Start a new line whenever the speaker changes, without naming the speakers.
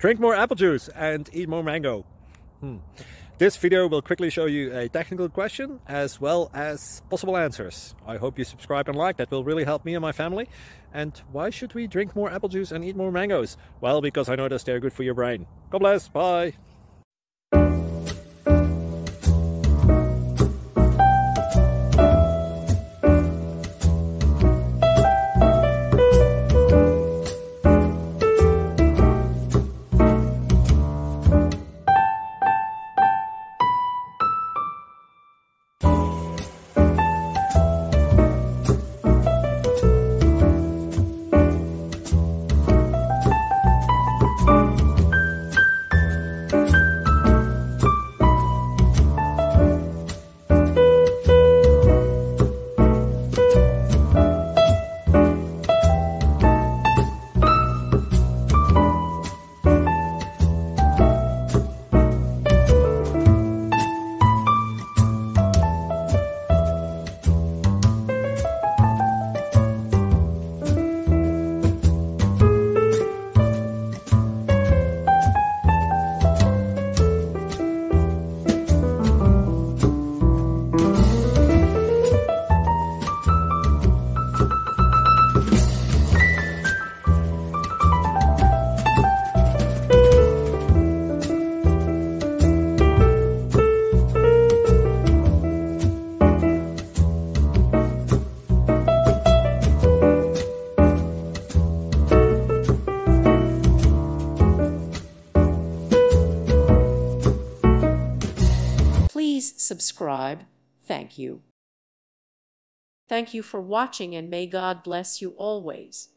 Drink more apple juice and eat more mango. This video will quickly show you a technical question as well as possible answers. I hope you subscribe and like, that will really help me and my family. And why should we drink more apple juice and eat more mangoes? Well, because I noticed they're good for your brain. God bless, bye!
Please subscribe. Thank you. Thank you for watching, and may God bless you always.